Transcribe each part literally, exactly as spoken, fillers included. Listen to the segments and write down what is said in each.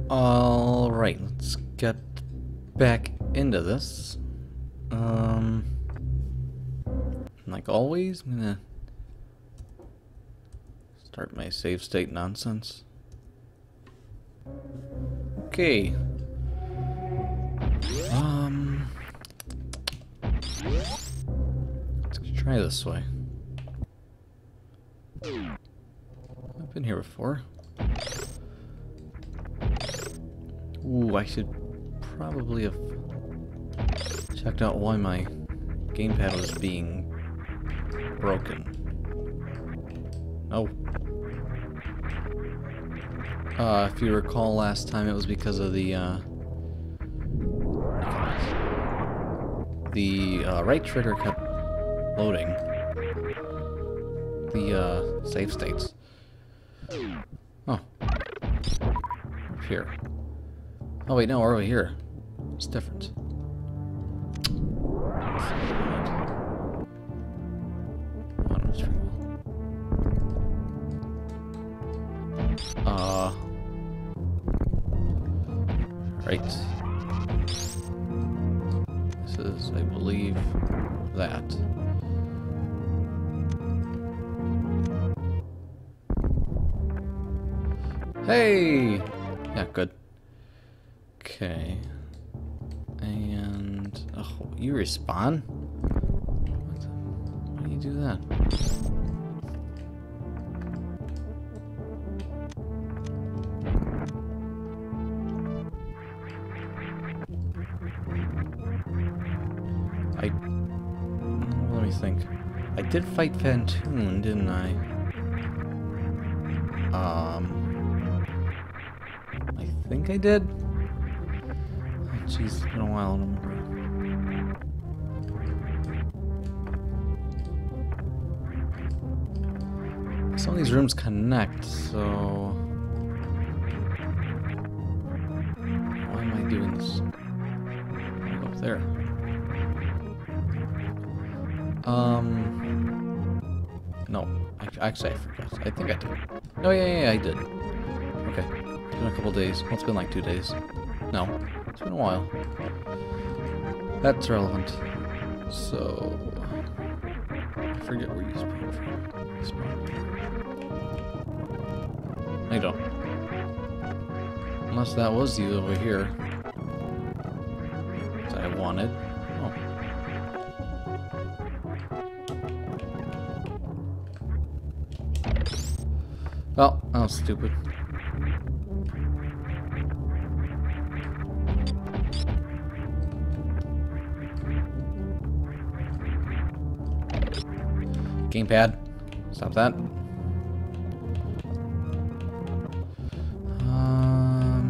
Alright, let's get back into this. Um, like always, I'm gonna start my save state nonsense. Okay. Um, let's try this way. I've been here before. Ooh, I should probably have checked out why my gamepad was being broken. Oh. Uh, if you recall last time, it was because of the, uh... The, uh, right trigger kept loading the, uh, save states. Oh. Up here. Oh wait, no, we're over here. It's different. Uh. Right. This is, I believe, that. Hey! Yeah, good. Okay. And... Oh, you respawn? What the, why do you do that? I... Let me think. I did fight Phantoon, didn't I? Um... I think I did? Jeez, it's been a while. Some of these rooms connect, so... Why am I doing this? I'll go up there. Um... No. Actually, I forgot. I think I did. Oh, yeah, yeah, yeah, I did. Okay. It's been a couple days. Well, it's been like two days. No. It's been a while. That's relevant. So... I forget where you spawned from. You spawned from. I don't. Unless that was you over here. That I wanted. Oh. Well, that was stupid. Gamepad. Stop that. Um.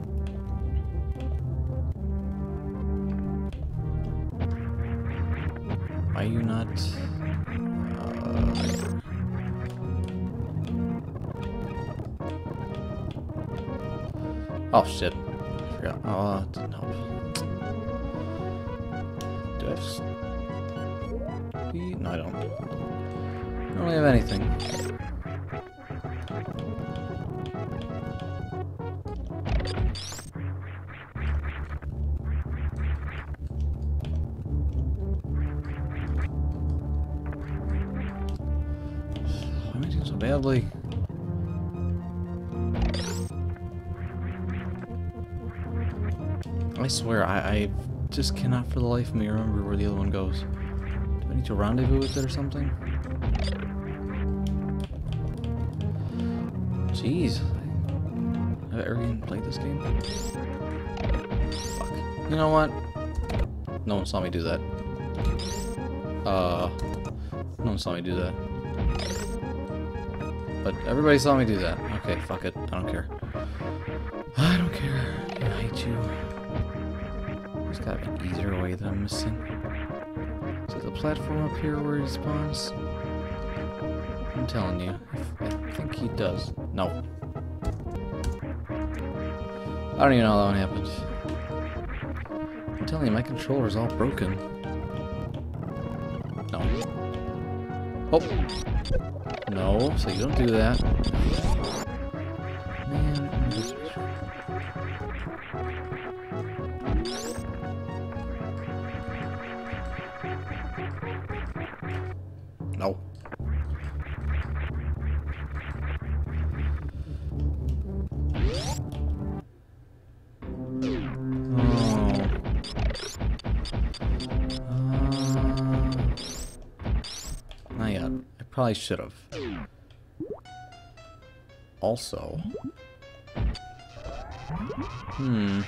Why are you not? Uh, oh shit! I forgot. Oh, it didn't help. Do I have speed? No, I don't. I don't really have anything. Why am I doing so badly? I swear, I, I just cannot for the life of me remember where the other one goes. Do I need to rendezvous with it or something? Jeez. Have I ever even played this game? Fuck. You know what? No one saw me do that. Uh, no one saw me do that. But everybody saw me do that. Okay, fuck it. I don't care. I don't care. I hate you. There's gotta be an easier way that I'm missing. Is it the platform up here where he spawns? I'm telling you. I think he does. No. I don't even know how that one happened. I'm telling you, my controller's all broken. No. Oh! No, so you don't do that. Man, No. Probably should have. Also, hmm.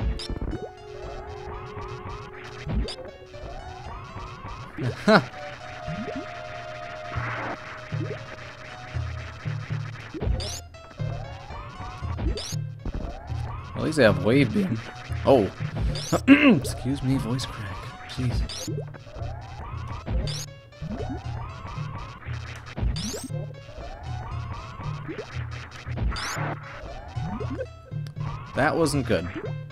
At least they have wave beam. Oh, excuse me, voice crack. Jeez. That wasn't good.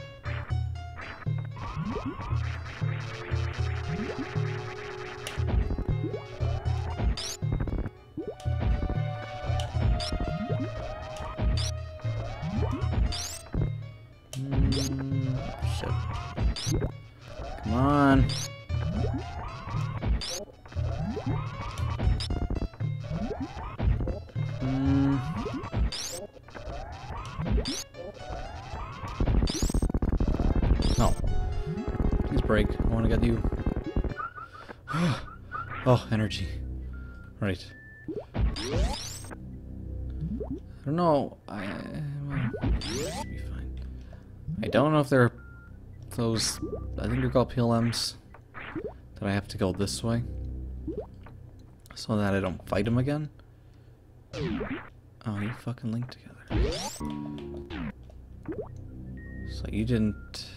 Mm, shit. Come on. Mm. No. Please break. I want to get you. Oh, energy. Right. I don't know. I well, should be fine. I don't know if they're those. I think they're called P L Ms. That I have to go this way, so that I don't fight them again. Oh, you fucking linked together. So you didn't.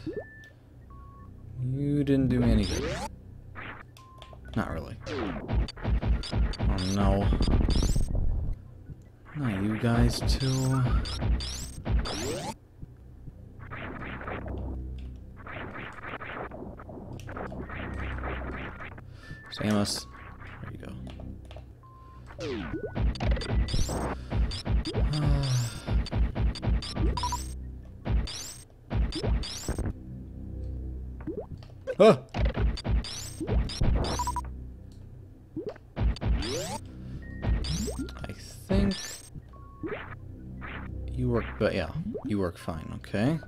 You didn't do me any good. Not really. Oh no. Not you guys too. Samus. There you go. Ah! I think you work, but yeah, you work fine, okay?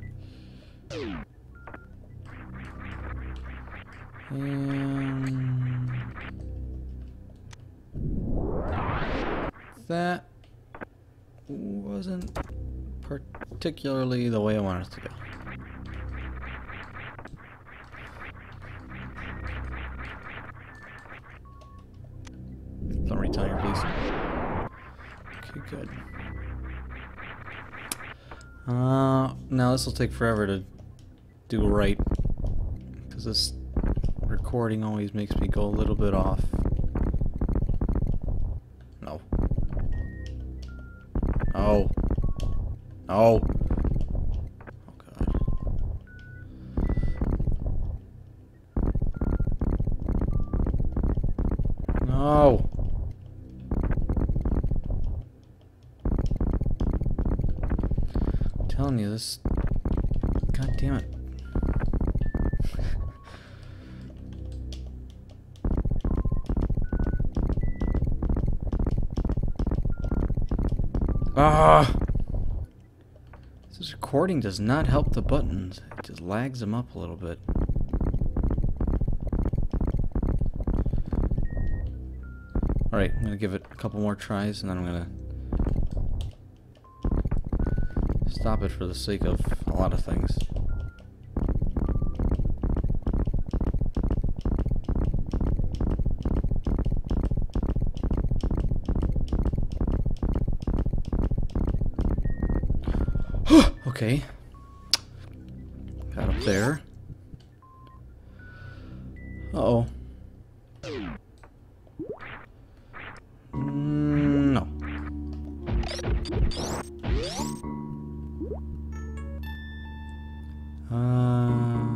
And that wasn't particularly the way I wanted it to go. Don't retire, please. Okay, good. Uh, now this will take forever to do right, because this recording always makes me go a little bit off. No. No. No. Oh god. No. I'm telling you this. God damn it. Ah! This recording does not help the buttons. It just lags them up a little bit. Alright, I'm gonna give it a couple more tries and then I'm gonna stop it for the sake of a lot of things. Okay. Got up there. Uh-oh. Mm, no. Uh...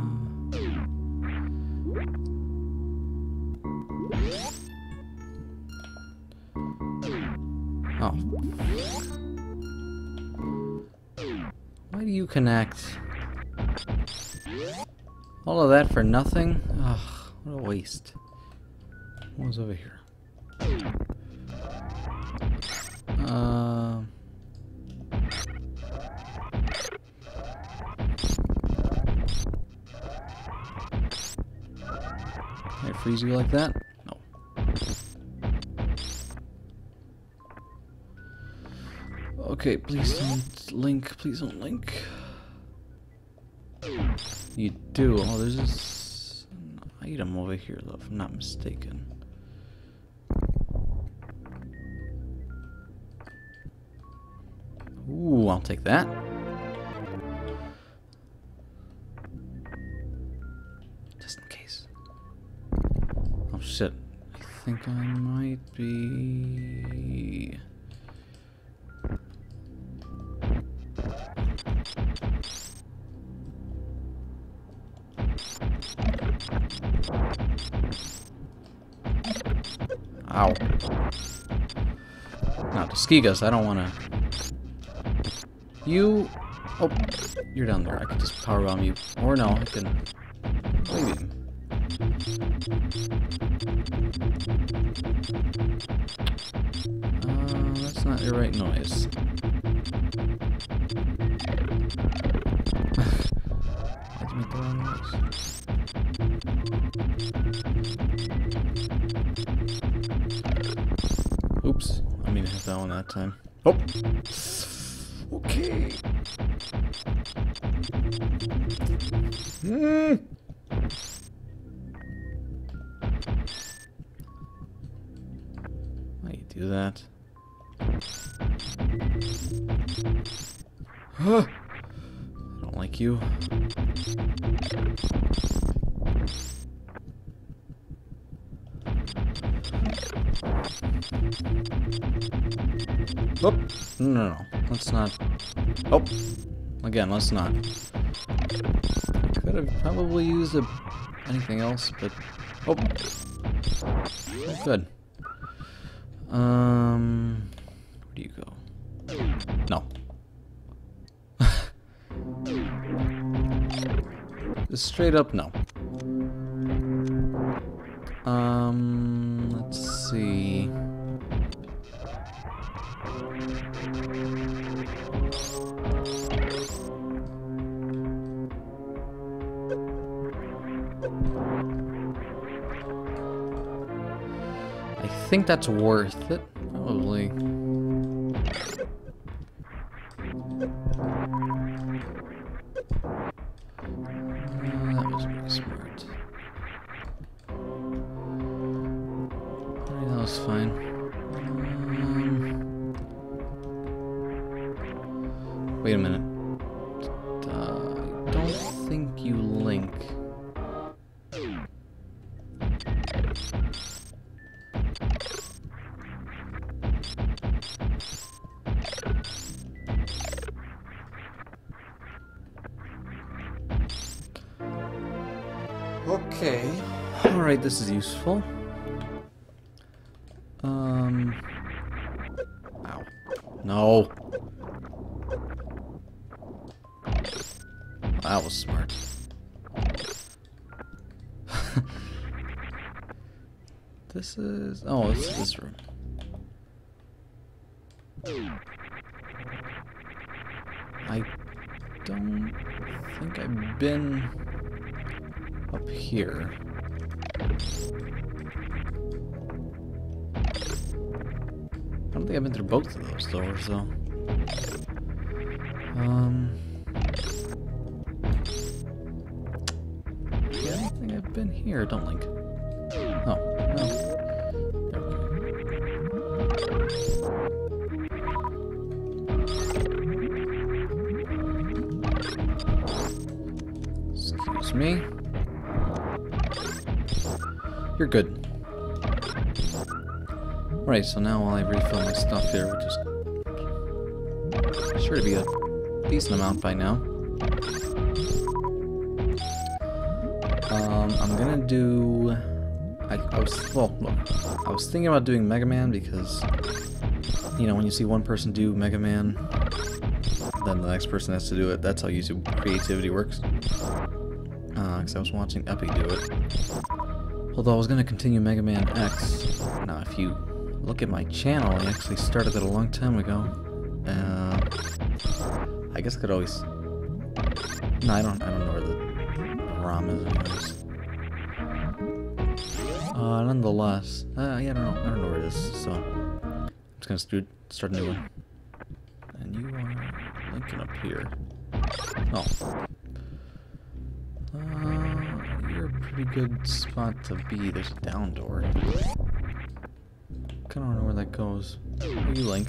Oh. Why do you connect? All of that for nothing? Ugh, what a waste. What was over here? Uh... Can I freeze you like that? No. Okay, please don't link. Please don't link. You do. Oh, there's this an item over here, though, if I'm not mistaken. Ooh, I'll take that. Just in case. Oh, shit. I think I might be... Ow. Now, the Skigas, I don't want to... You... Oh, you're down there. I could just power bomb you. Or no, I can... Maybe. Uh, that's not your right noise. Why'd you make the wrong noise? Oops, I mean to hit that one that time. Oh! Okay. Mm. Why you do that? Huh. I don't like you. Oh, no, no, no, let's not. Oh, again, let's not. Could have probably used a, anything else, but oh, good. Um, where do you go? No. Just straight up, no. Um, let's see. I think that's worth it, probably. Uh, that was pretty smart. Alright, that was fine. Um, wait a minute. Uh, I don't think you link. Okay. Alright, this is useful. Um... Ow. No! That was smart. This is... Oh, it's this room. I don't think I've been up here. I don't think I've been through both of those doors, though. Um... Yeah, I don't think I've been here. Don't link. Oh, no. Excuse me. You're good. Right, so now while I refill my stuff here, which is sure to be a decent amount by now. Um, I'm gonna do... I, I was, well, look, I was thinking about doing Mega Man because, you know, when you see one person do Mega Man, then the next person has to do it. That's how YouTube creativity works. Uh, because I was watching Epi do it. Although I was going to continue Mega Man X. Now, if you look at my channel, I actually started it a long time ago. Uh, I guess I could always... No, I don't, I don't know where the ROM is anyways. Uh, nonetheless, uh, yeah, I don't know, I don't know where it is, so I'm just gonna st start a new one. And you are linking up here. Oh. Uh, you're a pretty good spot to be. There's a down door. Kinda don't know where that goes. Where you link?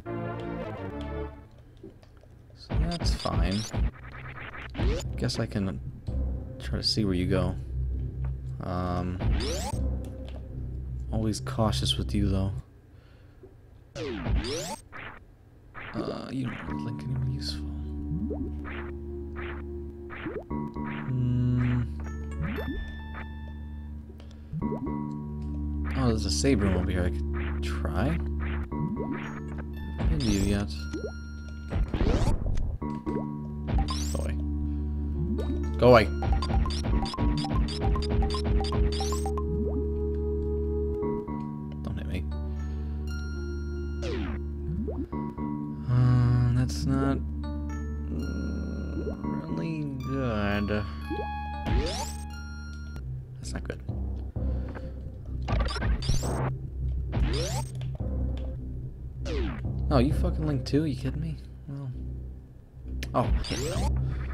So that's fine. Guess I can try to see where you go. Um, always cautious with you, though. Uh, you don't look like anyone useful. Hmm. Oh, there's a save room over here I could try. Haven't been to you yet. Go away. Go away. Don't hit me. Uh, that's not really good. That's not good. Oh, you fucking Link too? You kidding me? Well. Oh, hit no.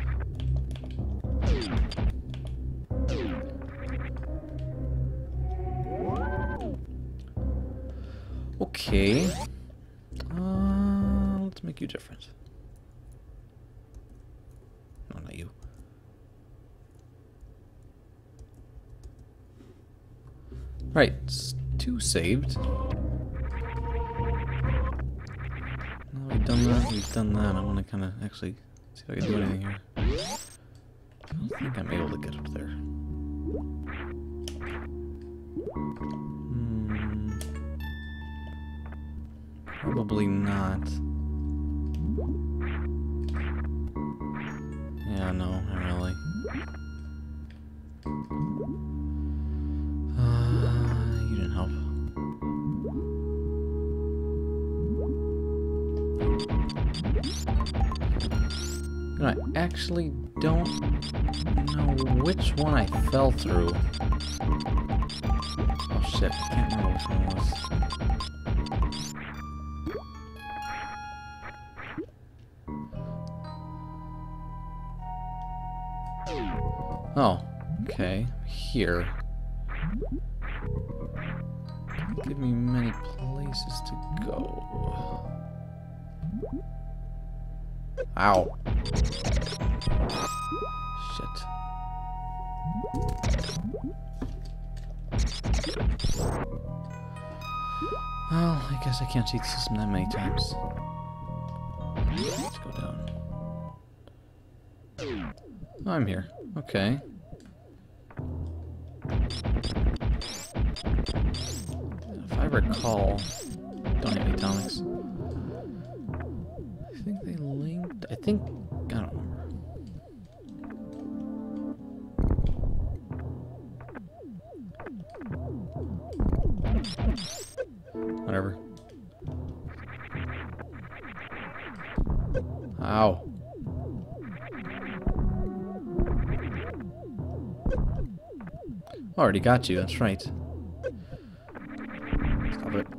Okay. Uh, let's make you different. No, not you. Right, it's two saved. Now we've done that, we've done that. I want to kind of actually see if I can do anything here. I don't think I'm able to get up there. Hmm. Probably not. Yeah, no, not really. Uh, you didn't help. You know, I actually don't know which one I fell through. Oh shit, I can't remember which one it was. Oh, okay. Here. Don't give me many places to go. Ow. Shit. Well, I guess I can't cheat the system that many times. Let's go down. Oh, I'm here. Okay. If I recall, don't hit me, Tomix. I think they linked. I think I don't remember. Whatever. Ow. Already got you, that's right. Stop it.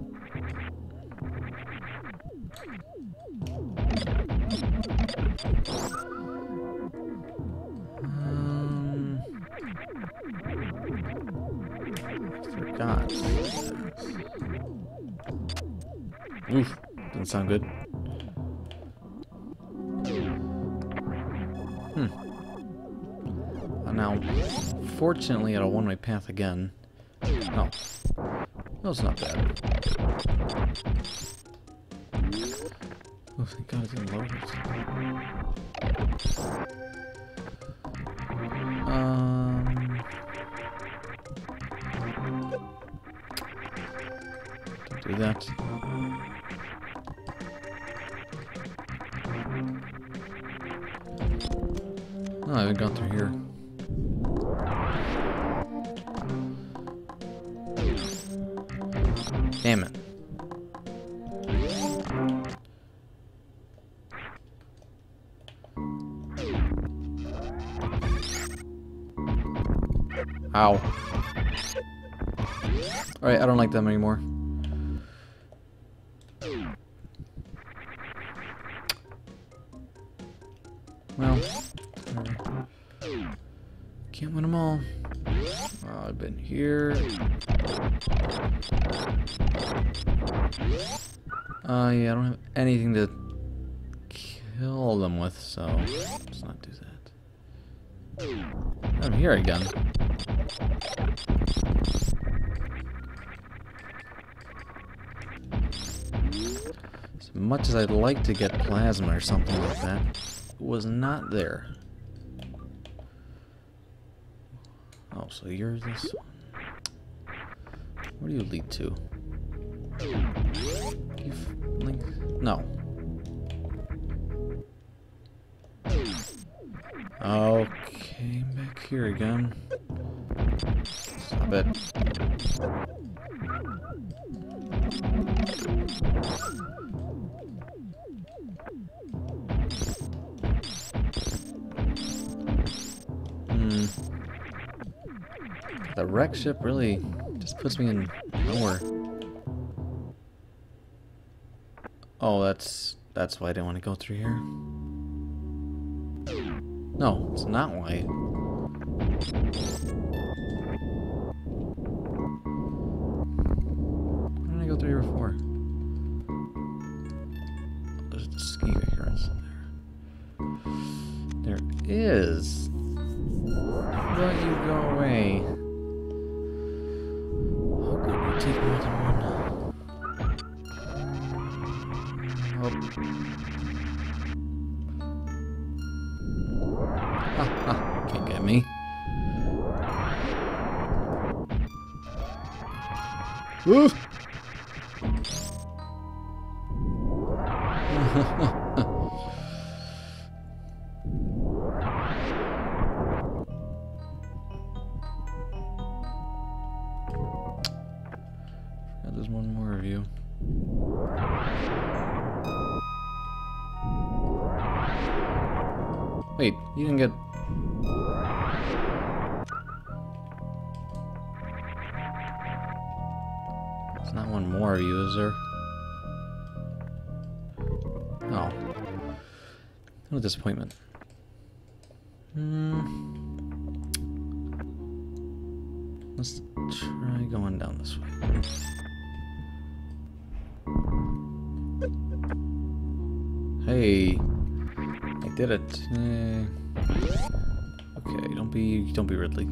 Um, I forgot. Oof, doesn't sound good. Hmm. Uh, now, fortunately, at a one-way path again. No. No, it's not bad. Oh, thank God it didn't load it. Um... Don't do that. Oh, I haven't gone through here. Damn it. Ow. Alright, I don't like them anymore. Well, whatever. Can't win them all. Oh, I've been here. Uh, yeah, I don't have anything to kill them with, so let's not do that. I'm here again. As much as I'd like to get plasma or something like that, it was not there. Oh, so you're this one. Where do you lead to? You link? No. Okay, back here again. Stop it. Hmm. The wreck ship really just puts me in nowhere. Oh, that's that's why I didn't want to go through here. No, it's not why. Why didn't I go through here before? There's a ski occurrence in there. There is. Don't you go away. Oh, good. You take more than one. Oh. Ha ha. Can't get me. Ooh. There's one more of you. Wait, you didn't get... There's not one more of you, is there? Oh. What a disappointment. Hmm. Let's try going down this way. Hey, I did it. Uh, okay, don't be, don't be Ridley.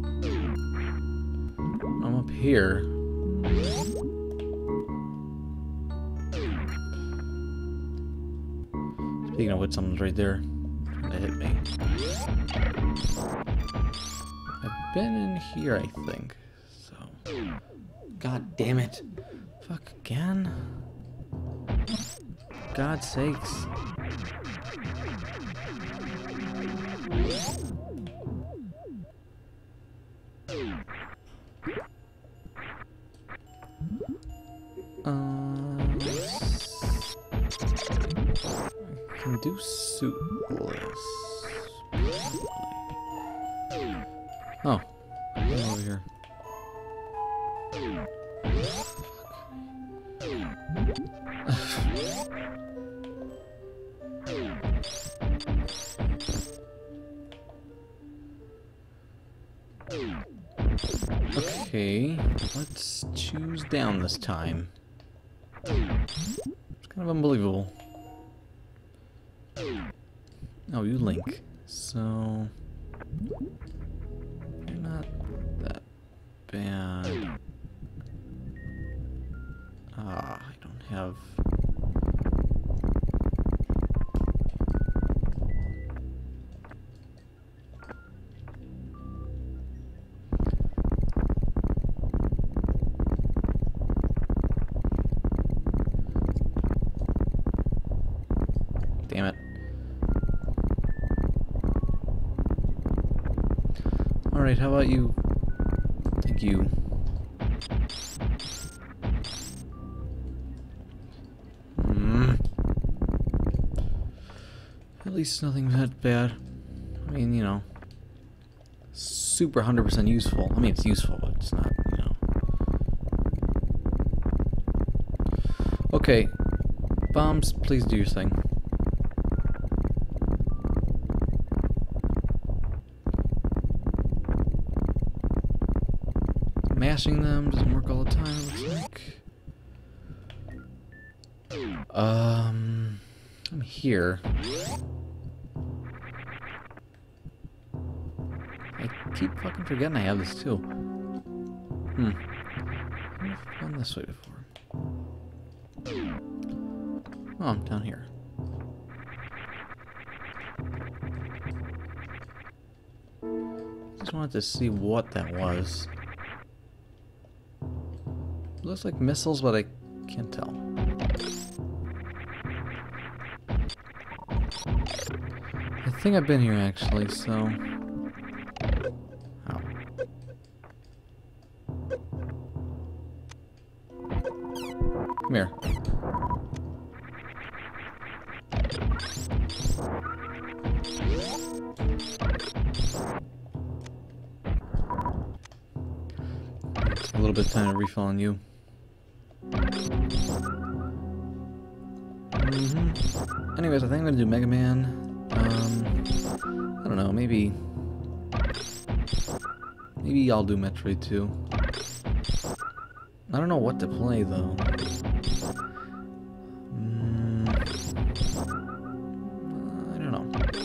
I'm up here. Speaking of which, something's right there trying to hit me. I've been in here, I think. So, God damn it! Fuck again. God's sakes. Uh, I can do suitless. Oh, I'm over here. Okay, let's choose down this time. It's kind of unbelievable. Oh, you Link. So you're not that bad. Ah, I don't have. Damn it. Alright, how about you? Thank you. Mm. At least nothing that bad. I mean, you know. Super one hundred percent useful. I mean, it's useful, but it's not, you know. Okay. Bombs, please do your thing. Mashing them doesn't work all the time, it looks like. Um, I'm here. I keep fucking forgetting I have this too. Hmm. I've gone this way before. Oh, I'm down here. Just wanted to see what that was. Looks like missiles, but I can't tell. I think I've been here actually, so... Oh. Come here. A little bit of time to refill on you. Mm-hmm. Anyways, I think I'm gonna do Mega Man. Um, I don't know, maybe... Maybe I'll do Metroid two. I don't know what to play, though. Mm, I don't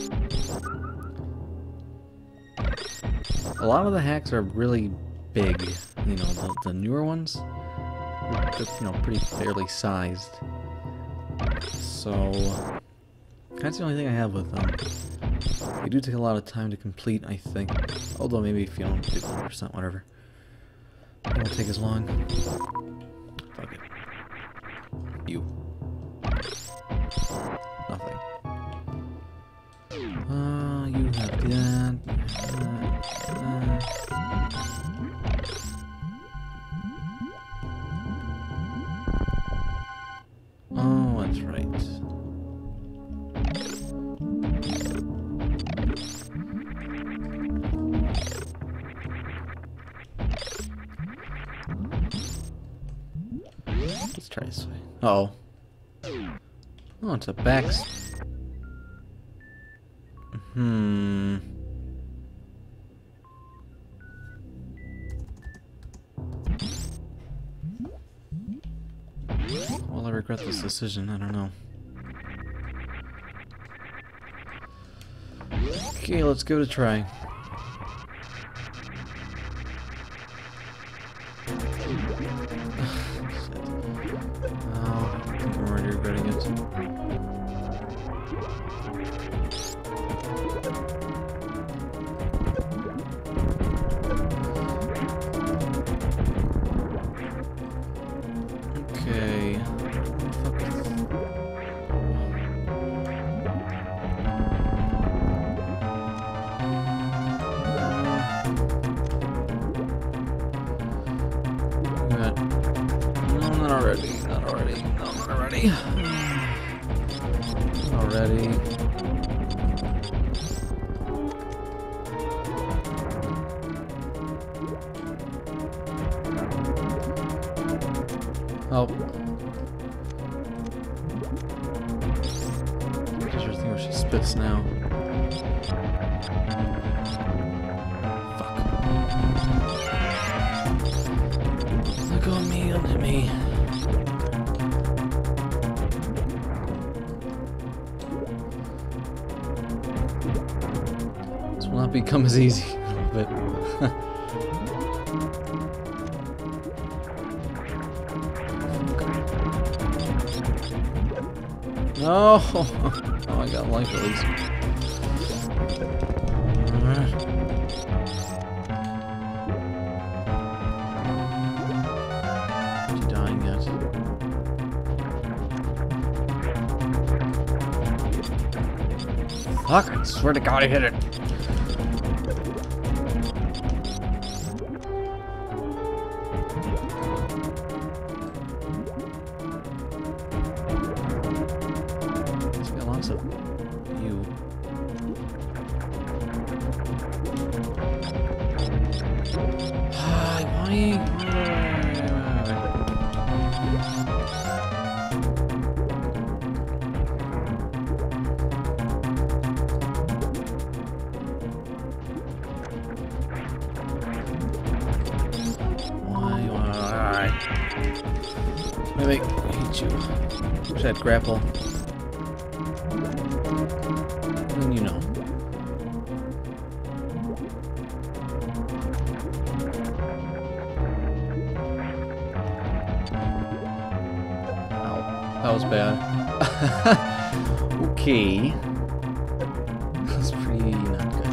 know. A lot of the hacks are really big. You know, the, the newer ones, they're, you know, pretty fairly sized. So, that's the only thing I have with them. They do take a lot of time to complete, I think. Although maybe if you don't do one hundred percent, whatever. It won't take as long. Fuck it. You. Nothing. Uh, you have that. Uh, uh. Oh, that's right. Let's try this way. Uh-oh. Oh, it's a back... Hmm... Well, I regret this decision. I don't know. Okay, let's give it a try. Oh, I think I'm already regretting it. Okay. Not already, not already, no, not already. Not already. Help. Interesting where she spits now. Fuck. Look on me, look at me. This will not become as easy a little bit. No! Oh, I got life at least. Alright. She's dying yet. Fuck! I swear to God I hit it! Die. Wait, wait, I hate you. Wish I had grapple. Then you know. Ow. That was bad. Okay. That's pretty not good.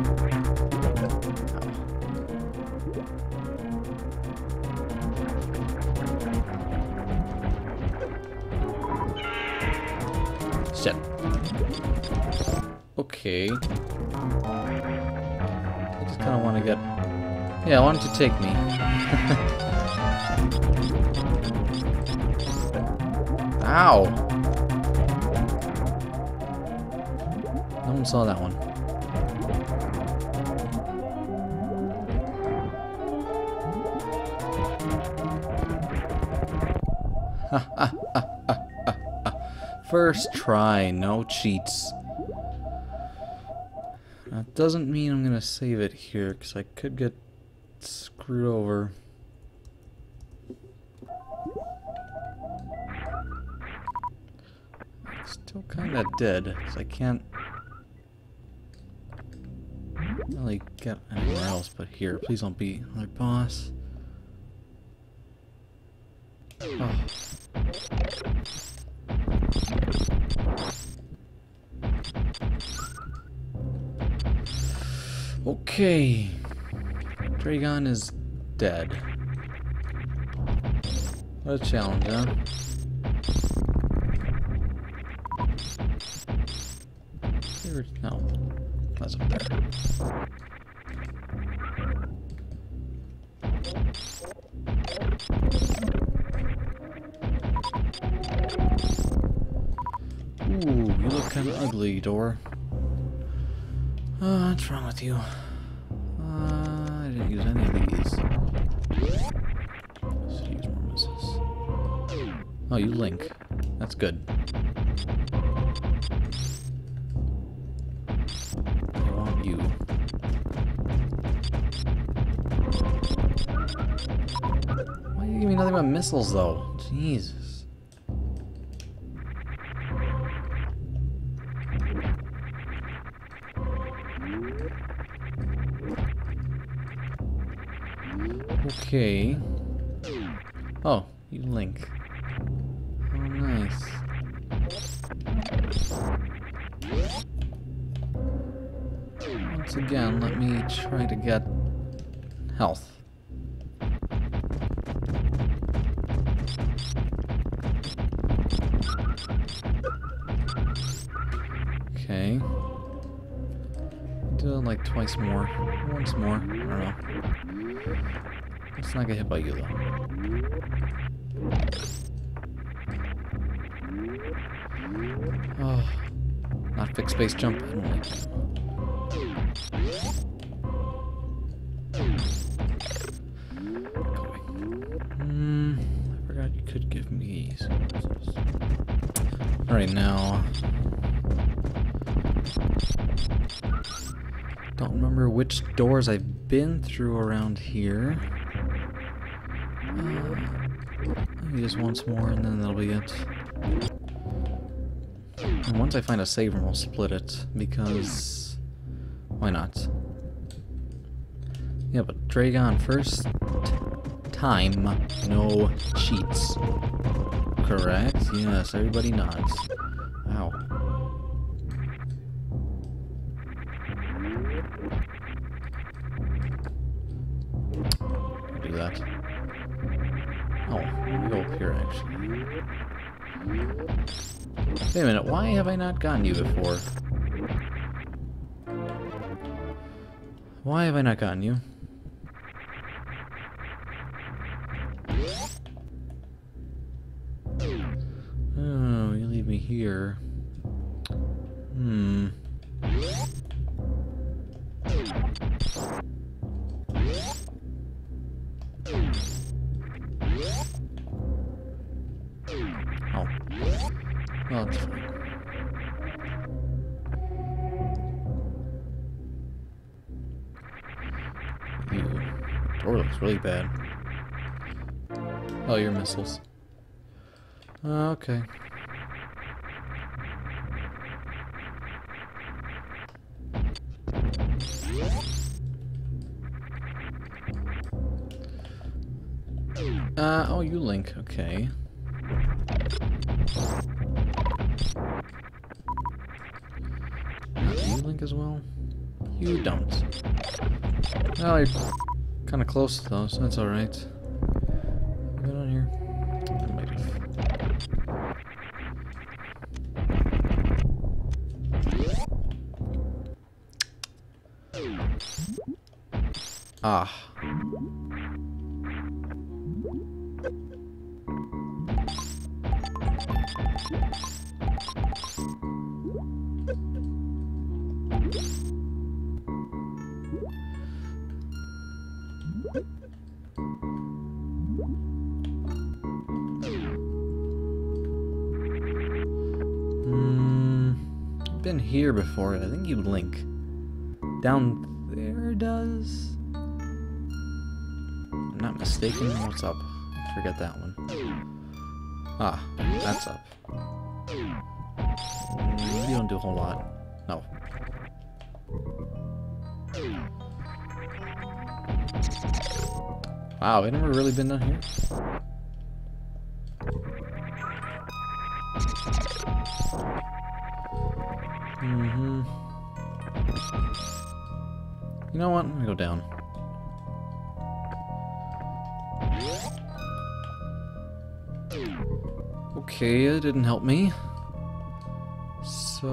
Shit. Okay. I just kind of want to get... Yeah, why don't you take me? Ow! No one saw that one. Ha ha ha ha ha. First try, no cheats. That doesn't mean I'm gonna save it here, because I could get screwed over. Still kinda dead, so I can't really get anywhere else but here. Please don't be another boss. Oh. Okay. Draygon is dead. What a challenge, huh? Here, no. That's up there. Ooh, you look kind of ugly, door. Uh, what's wrong with you? Uh, I didn't use any of these. Should use more missiles. Oh, you Link. That's good. I want you. Why do you give me nothing but missiles, though? Jesus. Okay. Oh, you Link. Oh, nice. Once again, let me try to get health. Okay. Do it like twice more. Once more. I don't know. Let's not get hit by you, though. Oh. Not fixed space jump. I don't like it. Hmm. I forgot you could give me these. Alright, now. Don't remember which doors I've been through around here. Uh, maybe just once more and then that'll be it. And once I find a save room, I'll split it, because why not? Yeah, but Draygon first time, no cheats. Correct? Yes, everybody nods. Wow. I'll do that. Oh, let me go up here, actually. Wait a minute, why have I not gotten you before? Why have I not gotten you? Oh, you leave me here. Hmm. Oh. Well, it's fine. Ew. The door looks really bad. Oh, your missiles. Uh, okay. Uh, oh, you Link, okay. Uh, do you Link as well? You don't. Oh, you're kind of close though, so that's alright. Get on here. I might have. Ah. Hmm. Been here before. I think you Link. Down there does. I'm not mistaken. What's up? I forget that one. Ah, that's up. Mm, you don't do a whole lot. No. Wow, I never really been down here. Mm-hmm. You know what? I'm gonna go down. Okay, it didn't help me. So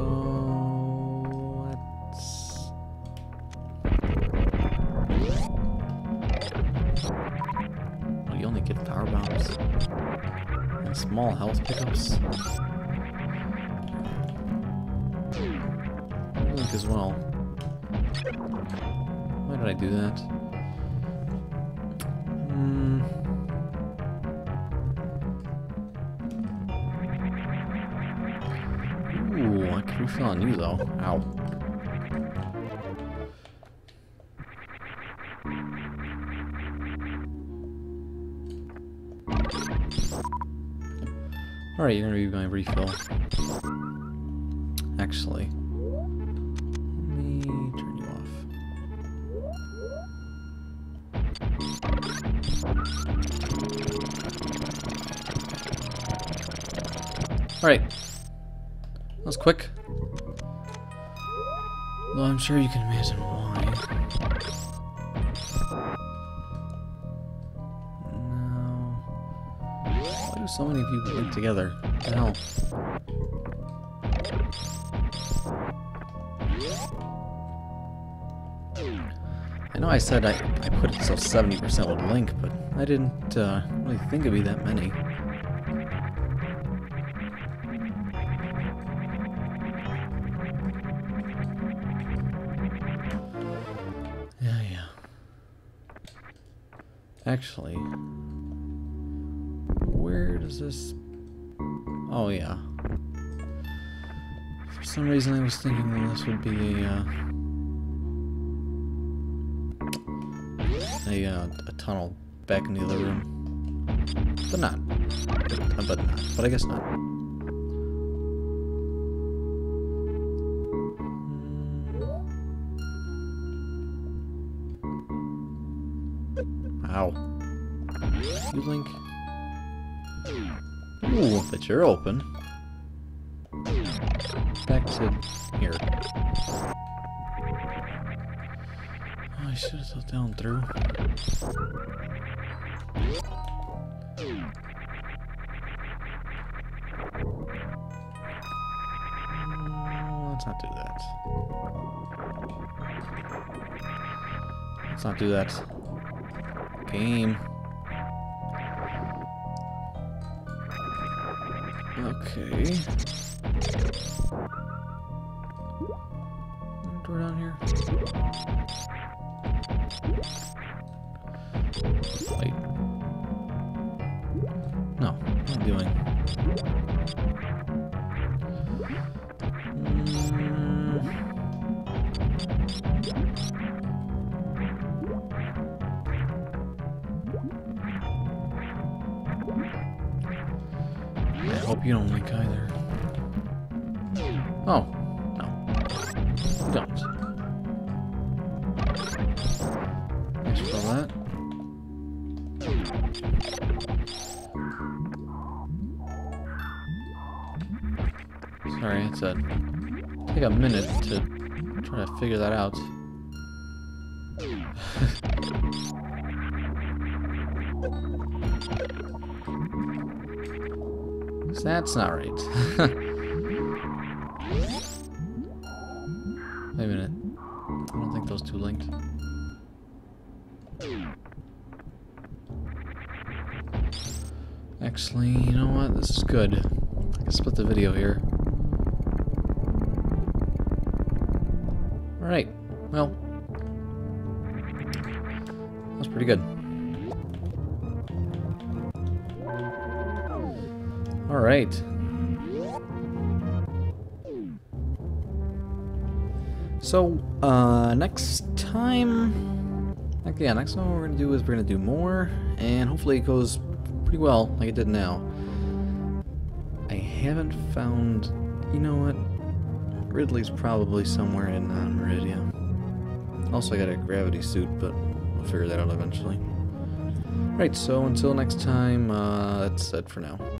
let's. Well, you only get power bombs and small health pickups. Link as well. Why did I do that? Hmm. Ooh, I can refill on you though. Ow. Alright, you're gonna be my refill. Actually, let me turn you off. Alright. That was quick. Though I'm sure you can imagine why. No. Why do so many of you link together? What the hell? I know I said I, I put it so seventy percent would link, but I didn't uh, really think it'd be that many. Yeah, yeah. Actually, where does this... Oh, yeah. For some reason I was thinking that this would be a... Uh, A, uh, a tunnel back in the other room. But not. But, but not. But I guess not. Ow. You Link? Ooh, but you're open. Back to here. Oh, I should have thought down through. Oh, let's not do that. Let's not do that. Game. Okay. Door down here. Wait. No, what am I doing? Mm. hope you don't link either. Oh, no. You don't. Thanks for all that. Sorry, it's a take a minute to try to figure that out. That's not right. Wait a minute. I don't think those two linked. Actually, you know what? This is good. I can split the video here. Alright. Well. That's pretty good. Alright. So, uh, next time... Like, yeah, next time what we're gonna do is we're gonna do more, and hopefully it goes pretty well, like it did now. I haven't found... You know what? Ridley's probably somewhere in uh, Meridia. Also, I got a gravity suit, but we'll figure that out eventually. Right, so until next time, uh, that's it for now.